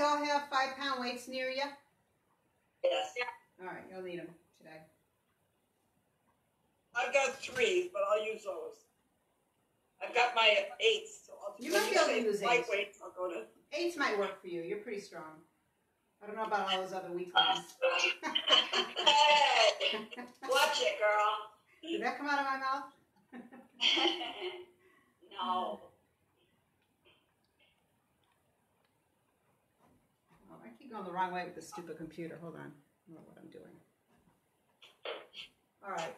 all have 5-pound weights near you? Yes. All right, you'll need them today. I've got 3, but I'll use those. I've got my 8s, so I'll You might be able to use 8s. Lightweight, I'll go to 8s might work for you. You're pretty strong. I don't know about all those other weak ones. Hey, watch it, girl. Did that come out of my mouth? No. Oh, I keep going the wrong way with this stupid computer. Hold on. I don't know what I'm doing. All right.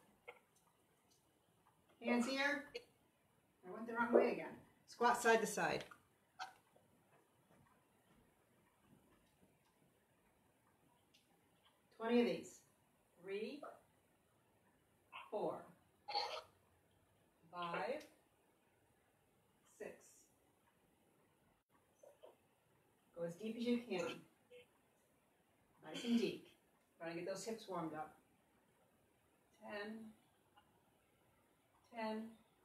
Hands here. I went the wrong way again. Squat side to side. Of these. 3, 4, 5, 6. Go as deep as you can. Nice and deep. Trying to get those hips warmed up. 10, 10.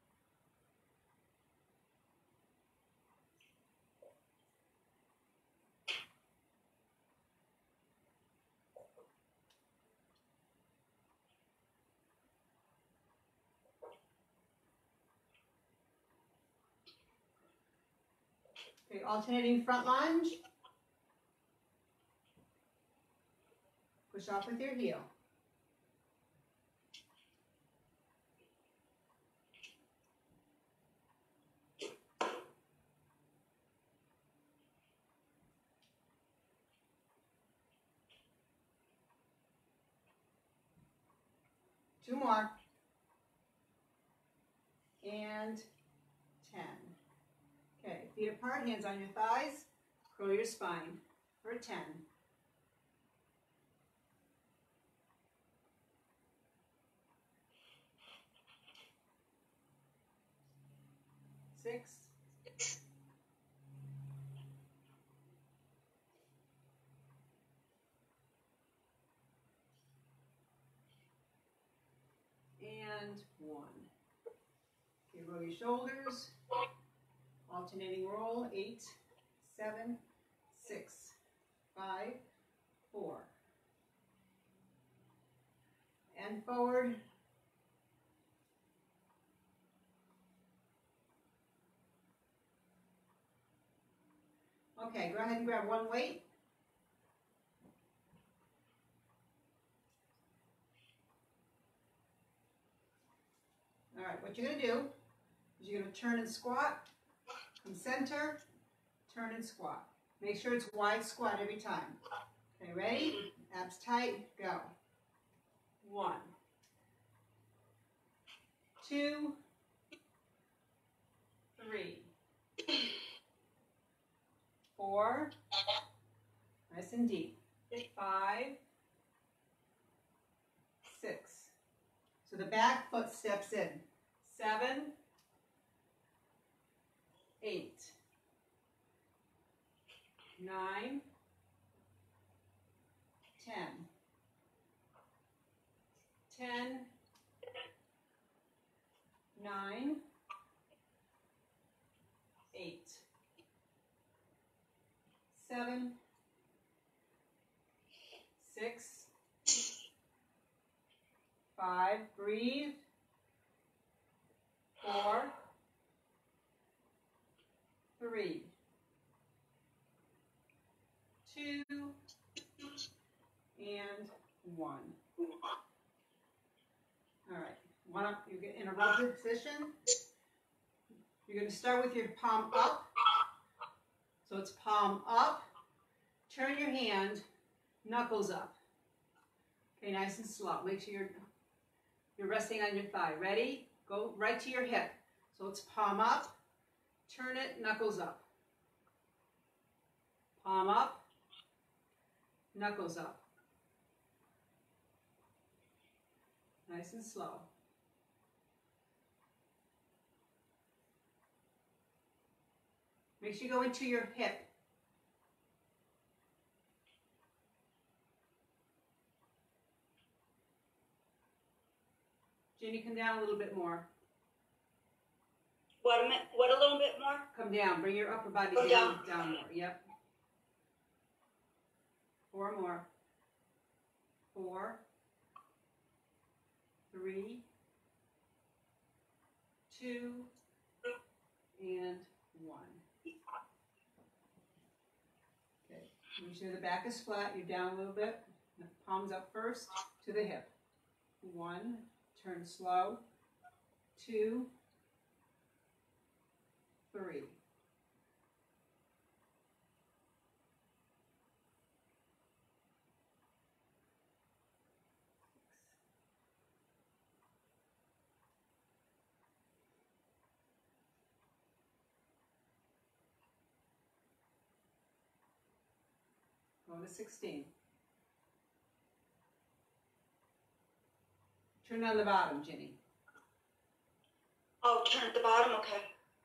Okay, alternating front lunge. Push off with your heel. Two more. And 10. Okay, feet apart, hands on your thighs. Curl your spine for 10. 6. And 1. Okay, roll your shoulders. Alternating roll. 8, 7, 6, 5, 4. And forward. Okay, go ahead and grab one weight. All right, what you're going to do is you're going to turn and squat, come center, turn and squat. Make sure it's wide squat every time. Okay, ready? Abs tight, go. 1, 2, 3, 4, nice and deep, 5, 6. So the back foot steps in. 7, 8, 9, 10, 10, 9, 8, 7, 6, 5, breathe, 4, 3, 2, and 1. All right, you get in a rounded position. You're going to start with your palm up. So it's palm up, turn your hand, knuckles up. Okay, nice and slow. Make sure you're resting on your thigh. Ready? Go right to your hip. So it's palm up, turn it, knuckles up. Palm up, knuckles up. Nice and slow. Make sure you go into your hip. Jenny, come down a little bit more. What a little bit more? Come down. Bring your upper body down more. Yep. 4 more. 4, 3, 2, and 1. Okay, make sure the back is flat. You're down a little bit. The palms up first to the hip. 1, turn slow. 2, 3. Go to 16. Turn on the bottom, Ginny. Oh, turn at the bottom, okay.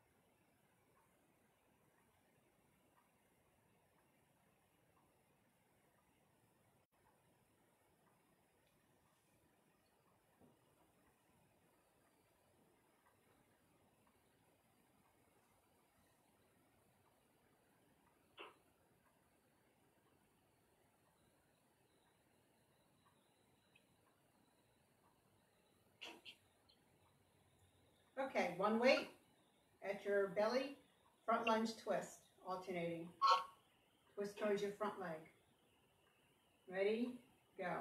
Okay, one weight at your belly, front lunge twist, alternating. Twist towards your front leg. Ready? Go.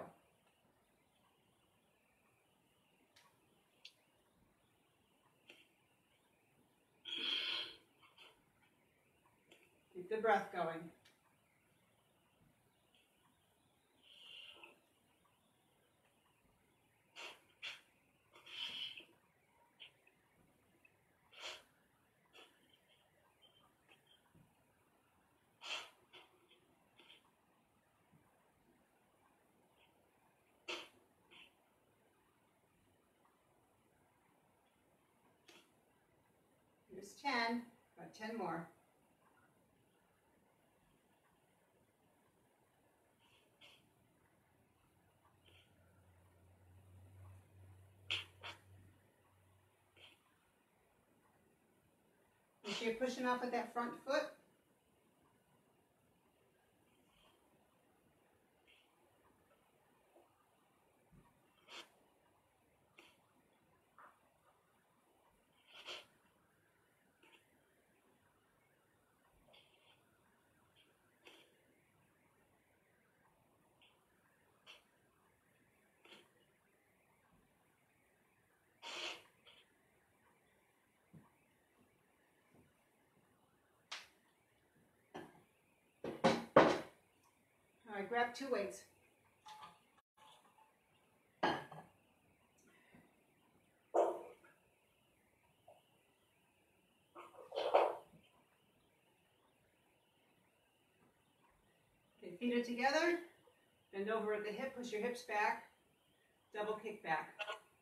Keep the breath going. Here's 10. Got 10 more. Make sure you're pushing off with that front foot. All right, grab 2 weights. Okay, feet are together. Bend over at the hip, push your hips back. Double kick back.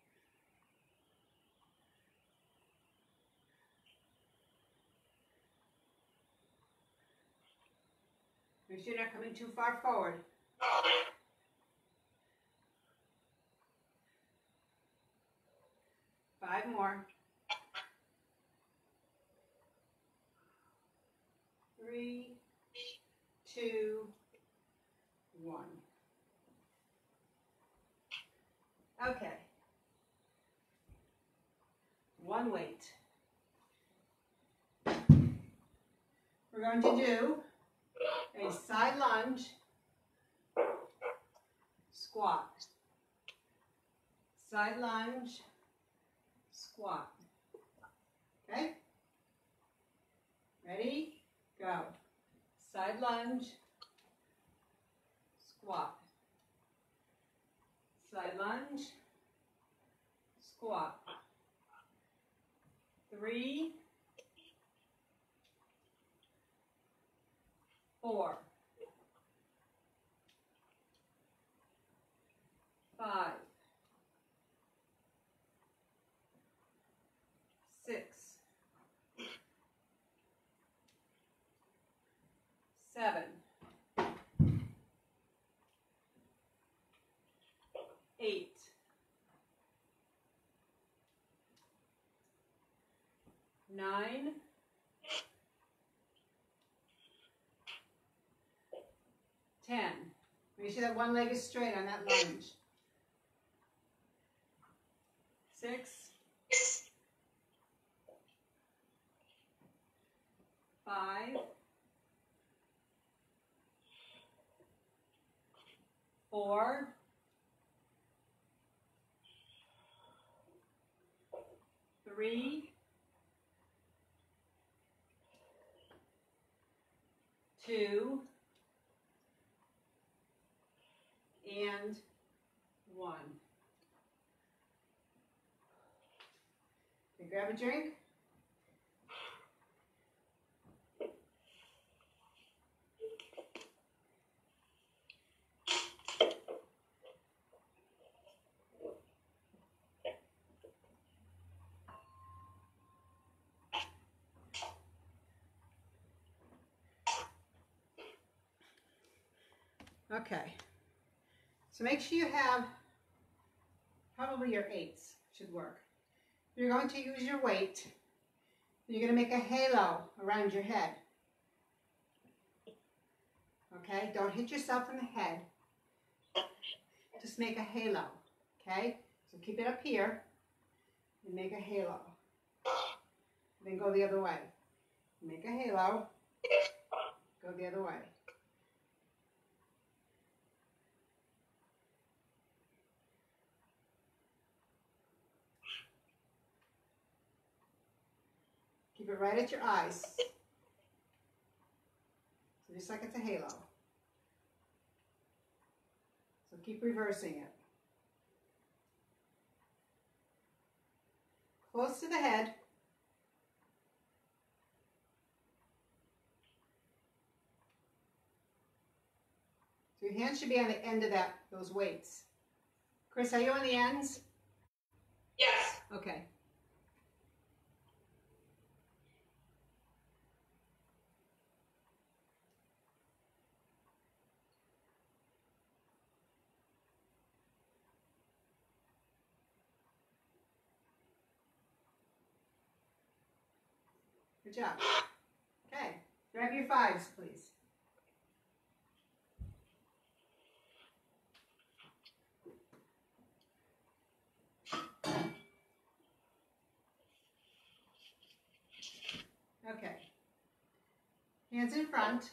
Make sure you're not coming too far forward. 5 more. 3, 2, 1. Okay. One weight. We're going to do a side lunge, squat. Side lunge, squat. Okay? Ready? Go. Side lunge, squat. Side lunge, squat. 3, 4, 5, 6, 7, 8, 9, 10. Make sure that one leg is straight on that lunge. 6, 5, 4, 3, 2, and 1. Okay, grab a drink. Okay, so make sure you have probably your 8s should work. You're going to use your weight. You're going to make a halo around your head. Okay, don't hit yourself in the head. Just make a halo. Okay, so keep it up here and make a halo. Then go the other way. Make a halo. Go the other way. Keep it right at your eyes. So just like it's a halo. So keep reversing it. Close to the head. So your hands should be on the end of those weights. Chris, are you on the ends? Yes. Okay. Good job. Okay. Grab your 5s, please. Okay. Hands in front.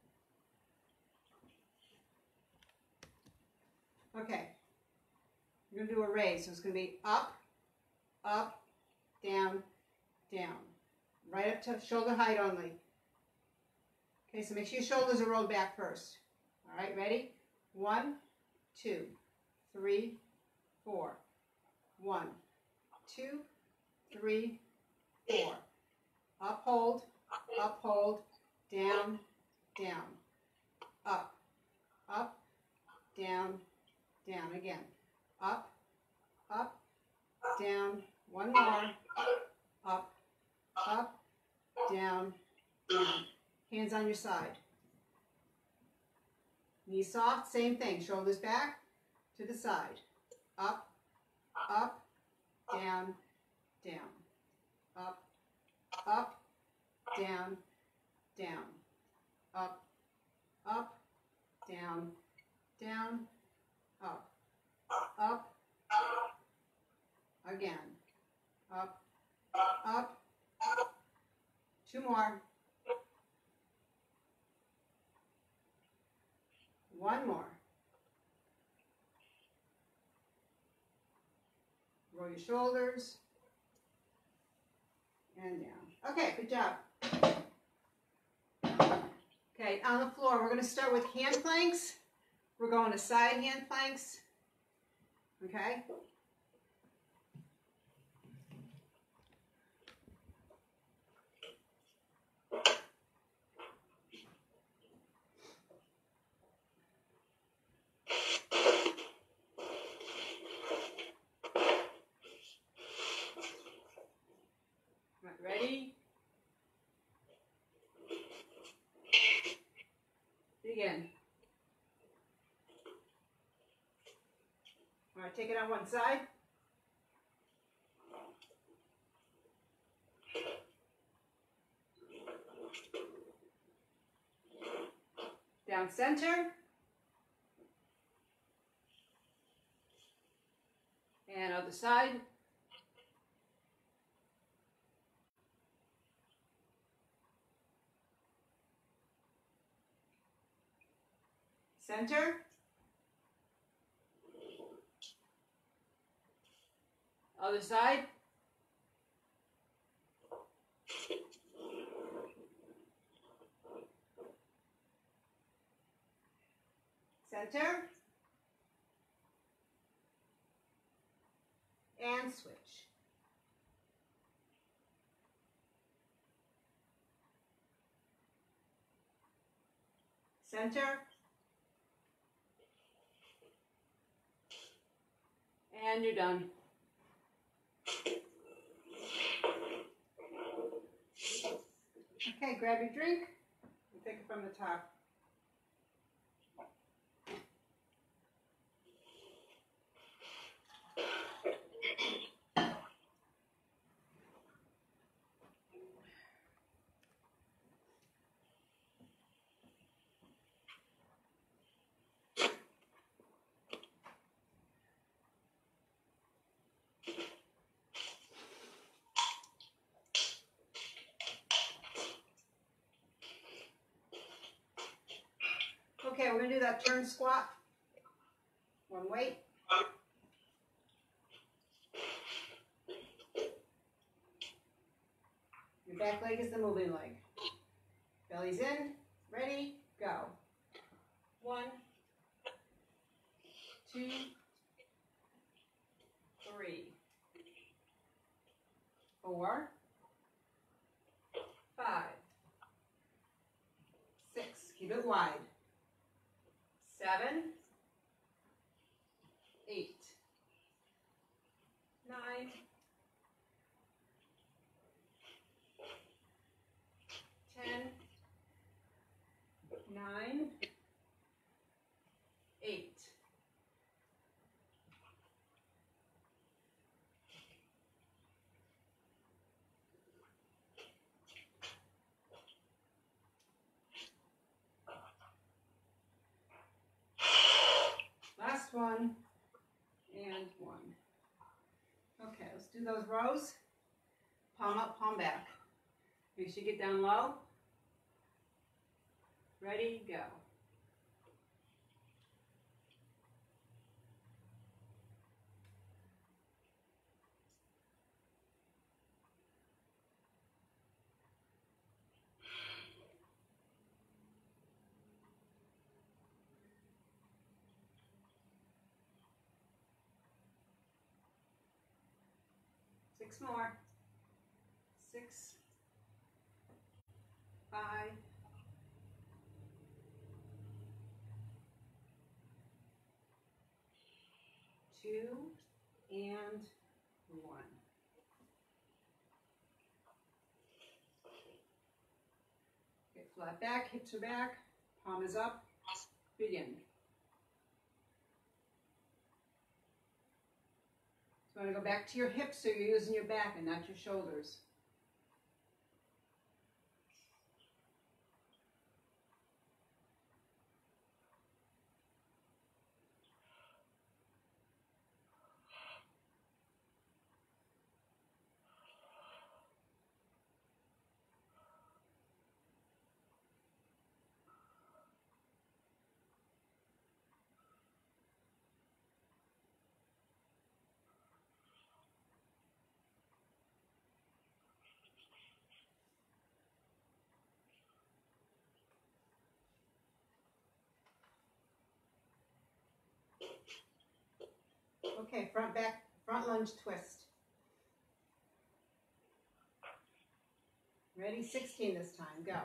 Okay. You're going to do a raise. So it's going to be up, up, down, down. Right up to shoulder height only. Okay, so make sure your shoulders are rolled back first. All right, ready? 1, 2, 3, 4. 1, 2, 3, 4. Up, hold, down, down. Up, up, down, down. Again. Up, up, down. One more. Up, up, down, down. Hands on your side. Knees soft, same thing. Shoulders back to the side. Up, up, down, down. Up, up, down, down. Up, up, down, down, up, up, again. Up, up. 2 more. 1 more. Roll your shoulders. And down. Okay, good job. Okay, on the floor, we're going to start with hand planks. We're going to side hand planks. Okay? Ready? Begin. All right, take it on one side. Down center. Other side. Center. Other side. Center. And switch. Center. And you're done. Okay, grab your drink and take it from the top. Okay, we're gonna do that turn squat. One weight. Your back leg is the moving leg. Belly's in, ready, go. 1, 2, 3, 4, 5, 6, keep it wide. 7, 8, 9, 10, 9, 8. Last one, and 1. Okay, let's do those rows. Palm up, palm back. Make sure you get down low. Ready, go. Six more. 6, 5, 2, and 1. Get flat back, hips are back, palm is up, begin. So I'm going to go back to your hips so you're using your back and not your shoulders. Okay, front lunge twist. Ready? 16 this time, go.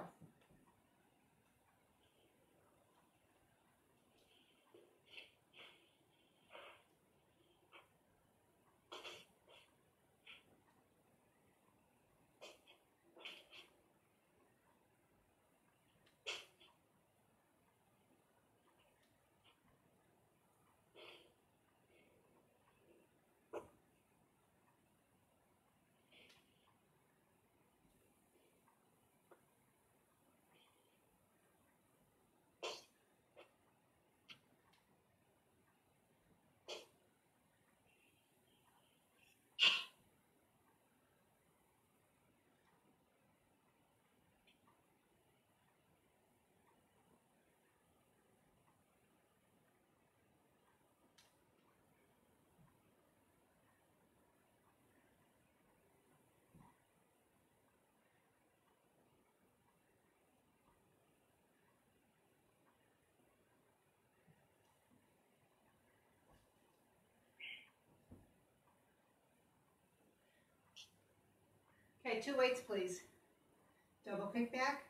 Okay, 2 weights, please. Double kick back.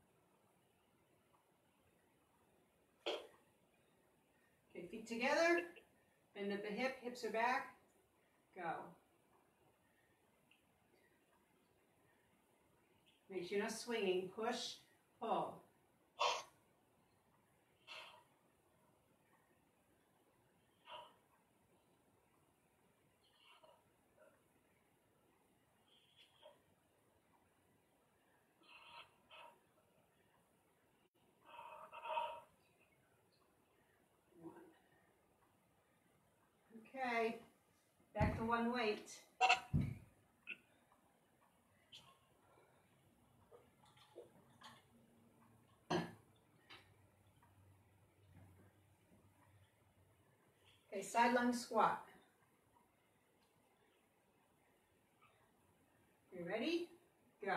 Okay, feet together. Bend at the hip, hips are back. Go. Make sure you're not swinging. Push, pull. Okay, back to 1 weight. Okay, side lunge squat. You ready? Go.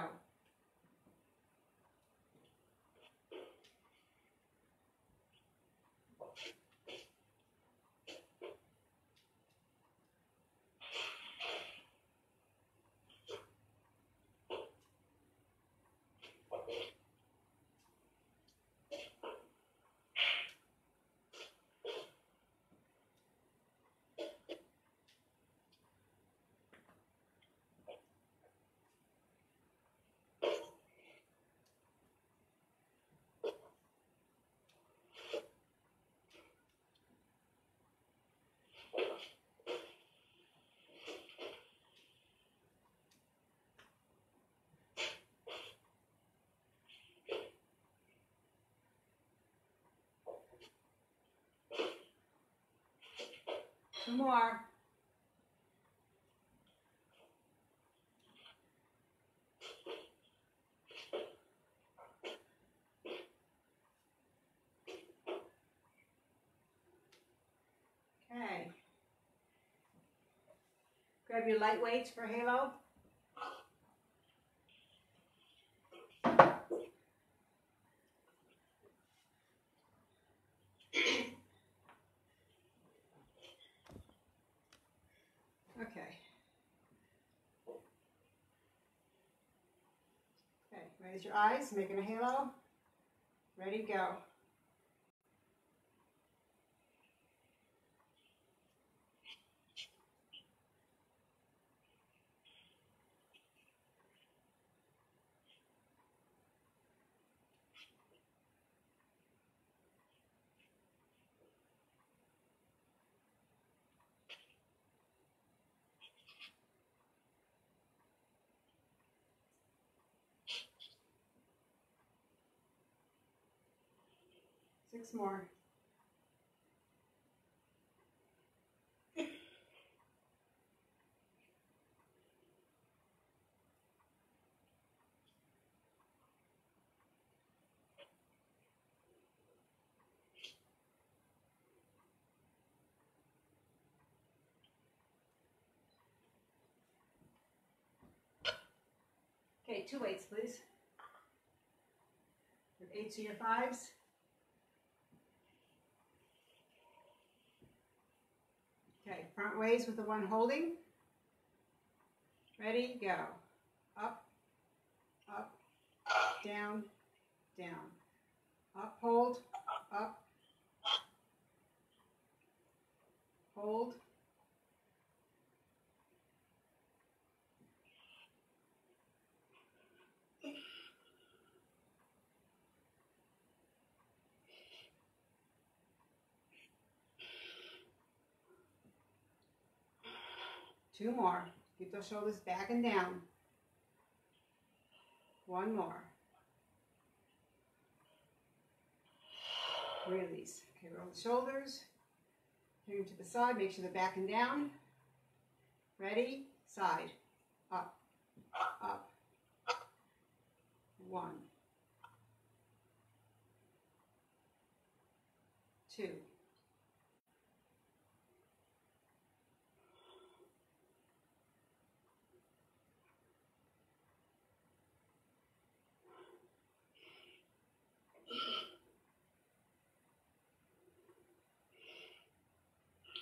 Two more. Okay. Grab your light weights for halo. Okay. Okay, raise your eyes, making a halo. Ready, go. Six more. Okay, 2 weights, please. Your 8s to your 5s. Okay, front ways with the one holding. Ready, go. Up, up, down, down. Up, hold, up, hold. Two more. Keep those shoulders back and down. One more. Release. Okay, roll the shoulders. Bring them to the side. Make sure they're back and down. Ready? Side. Up. Up. 1. 2.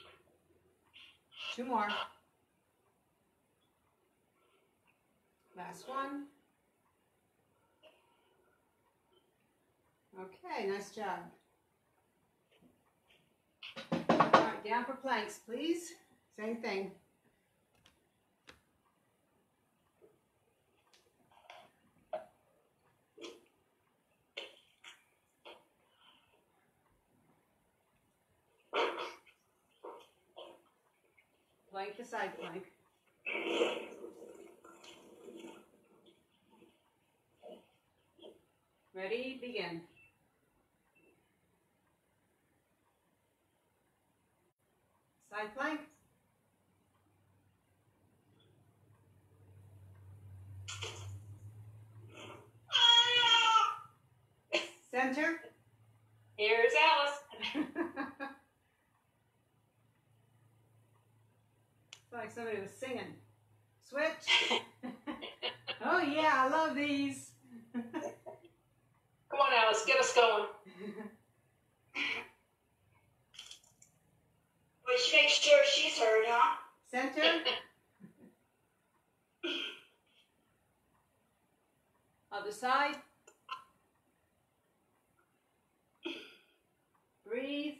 2 more. Last Last one. Okay, nice job. All right, down for planks, please. Same thing. Plank to side plank. Ready, begin. Side plank. Center. Here's Alice. It's like somebody was singing. Switch. Oh yeah, I love these. Come on, Alice, get us going. But she makes sure she's heard, huh? Center. Other side. Breathe.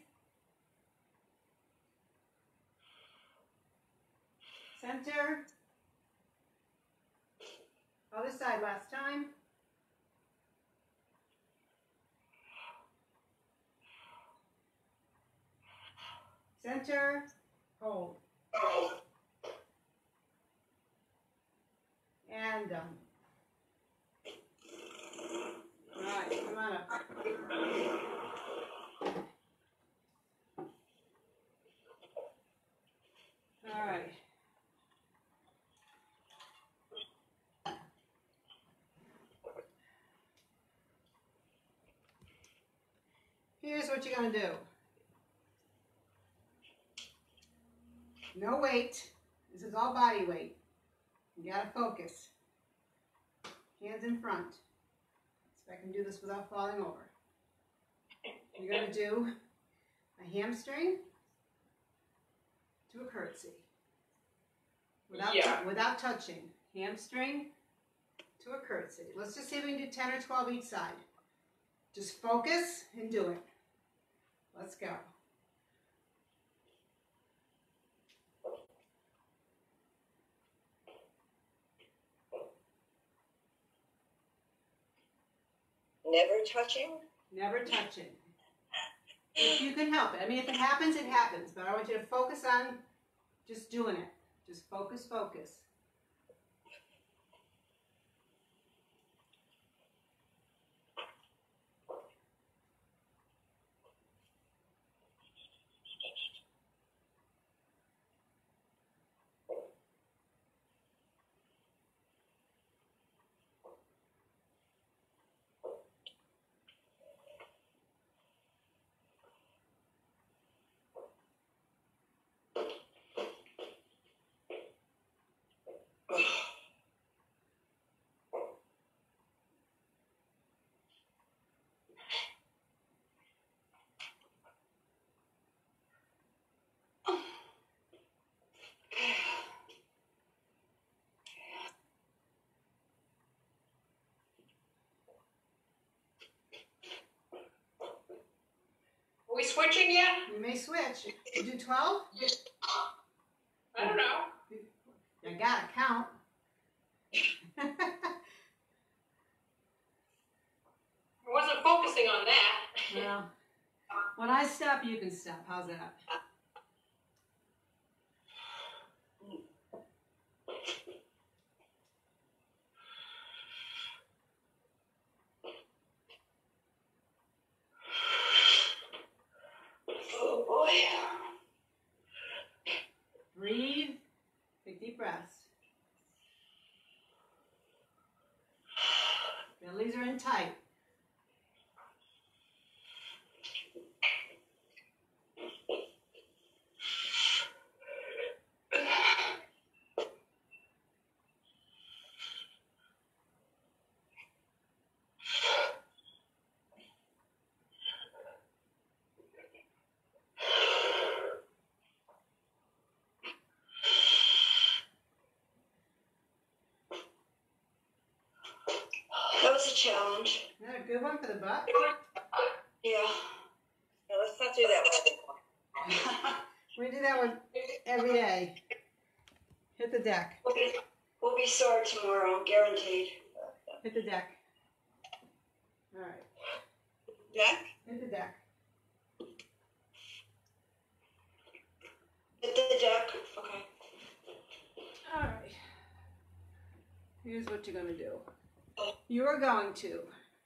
Center. Other side last time. Center. Hold. And done. All right, come on up. All right. Here's what you're going to do. No weight. This is all body weight. You got to focus. Hands in front. So I can do this without falling over. You're going to do a hamstring to a curtsy. Without touching. Hamstring to a curtsy. Let's just see if we can do 10 or 12 each side. Just focus and do it. Let's go. Never touching? Never touching. If you can help it. I mean, if it happens, it happens. But I want you to focus on just doing it. Just focus, focus. Are we switching yet? You may switch. You do 12? I don't know. You gotta count. I wasn't focusing on that. Well, when I stop, you can stop. How's that? Oh boy. Breathe. Take deep breaths. Bellies are in tight. one for the butt. Yeah. No, let's not do that one. We do that one every day. Hit the deck. We'll be sore tomorrow, guaranteed. Hit the deck. All right. Deck? Hit the deck. Hit the deck. Okay. All right. Here's what you're going to do. You are going to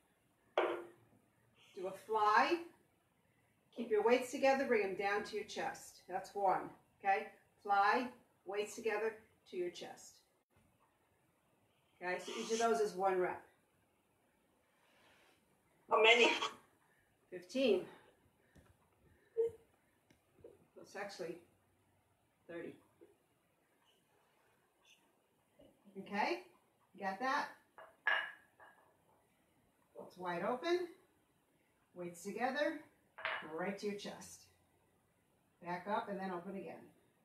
do a fly. Keep your weights together. Bring them down to your chest. That's one. Okay? Fly, weights together to your chest. Okay? So each of those is 1 rep. How many? 15. That's actually 30. Okay? You got that? It's wide open. Weights together. Right to your chest. Back up and then open again.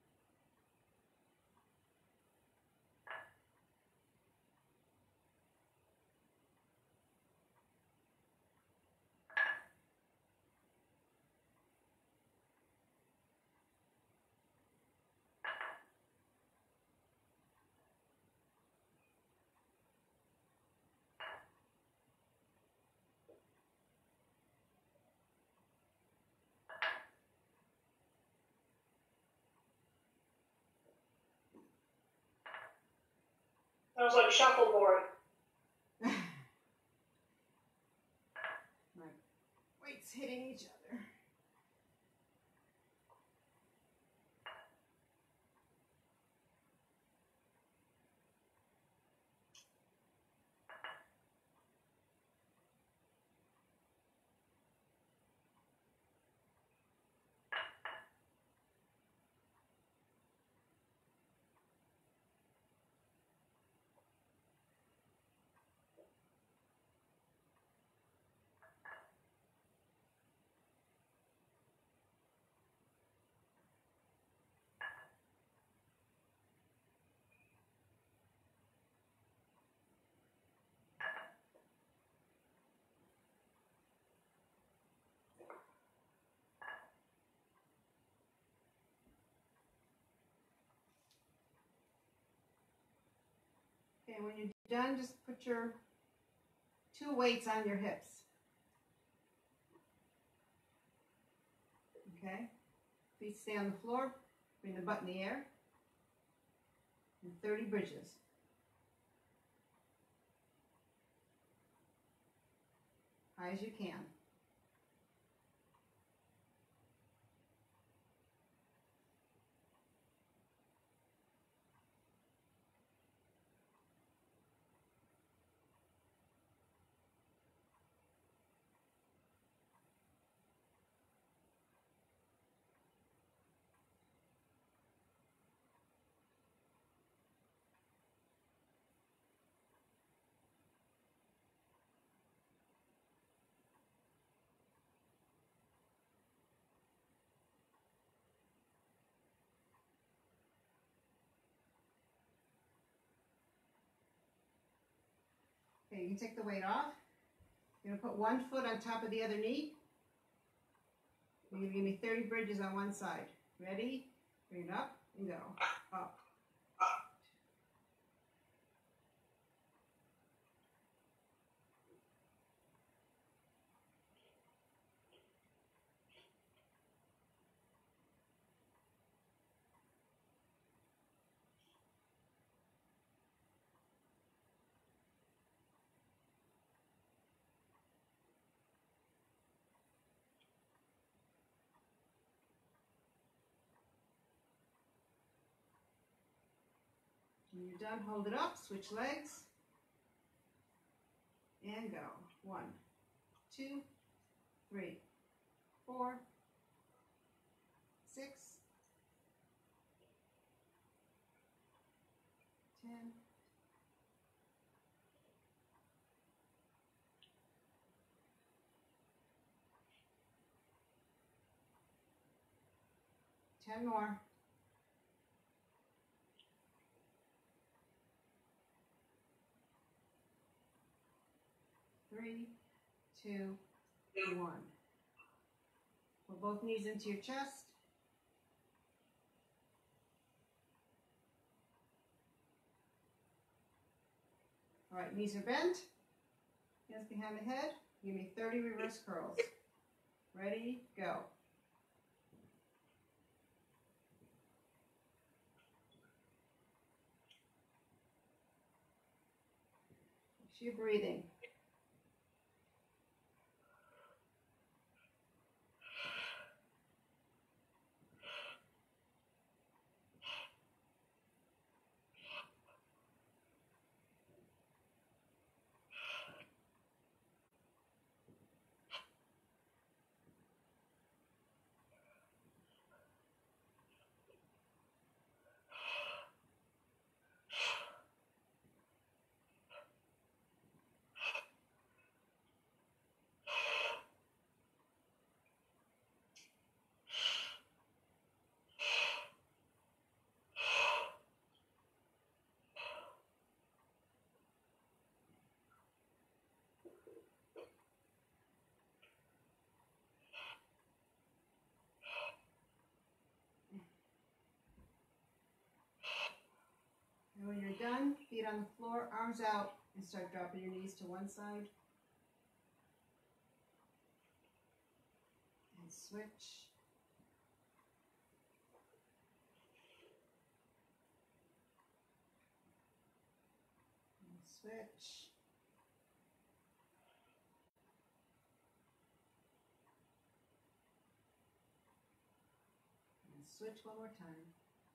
Sounds like shuffleboard. Right. Weights hitting each other. Okay, when you're done, just put your 2 weights on your hips. Okay? Feet stay on the floor. Bring the butt in the air. And 30 bridges. High as you can. Okay, you can take the weight off. You're going to put 1 foot on top of the other knee. You're going to give me 30 bridges on one side. Ready? Bring it up and go. Up. 'When you're done, hold it up, switch legs, and go. 1, 2, 3, 4, 6, 10, 10 more. 3, 2, 1. Pull both knees into your chest. All right, knees are bent. Hands behind the head. Give me 30 reverse curls. Ready, go. Make sure you're breathing. And when you're done, feet on the floor, arms out, and start dropping your knees to one side. And switch. And switch. And switch one more time.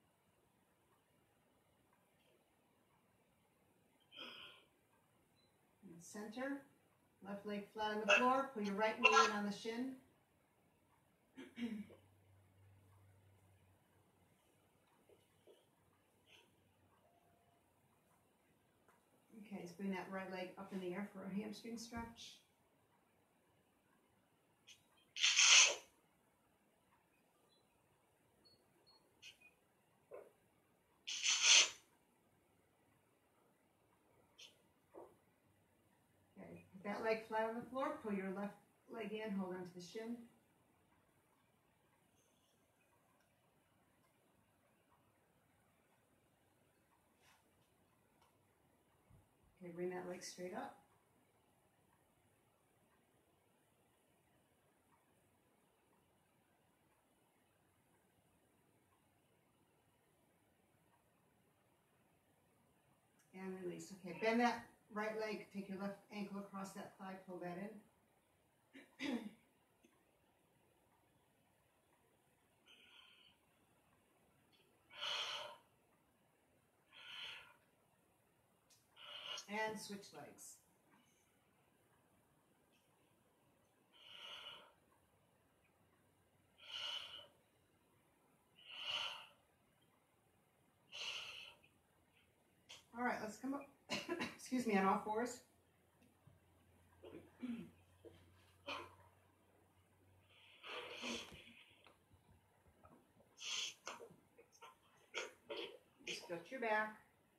Center, left leg flat on the floor, pull your right knee in on the shin. Okay, let's bring that right leg up in the air for a hamstring stretch. That leg flat on the floor, pull your left leg in, hold on to the shin. Okay, bring that leg straight up. And release. Okay, bend that right leg, take your left ankle across that thigh, pull that in. And switch legs. All right, let's come up, excuse me, on all fours. Stretch your back.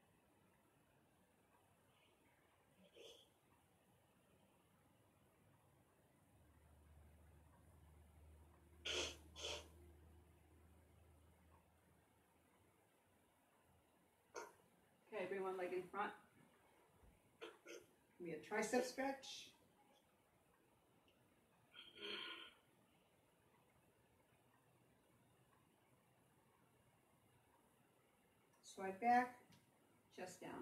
Okay, bring one leg in front. Give me a tricep stretch. Slide back, chest down.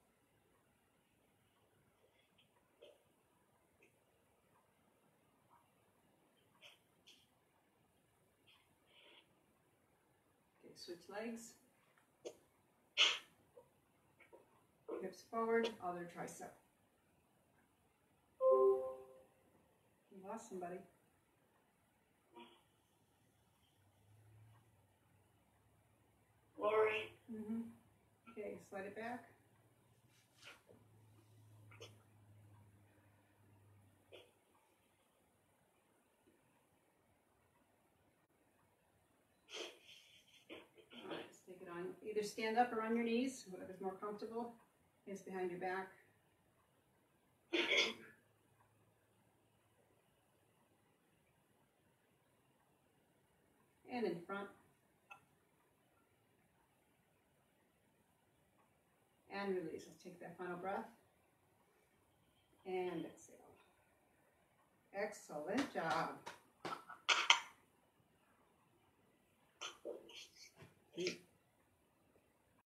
Okay, switch legs. Hips forward, other tricep. You lost somebody. Lori. Okay, slide it back. All right, let's take it on. Either stand up or on your knees, whatever's more comfortable. Hands behind your back. and in front. And release. Let's take that final breath. And exhale. Excellent job.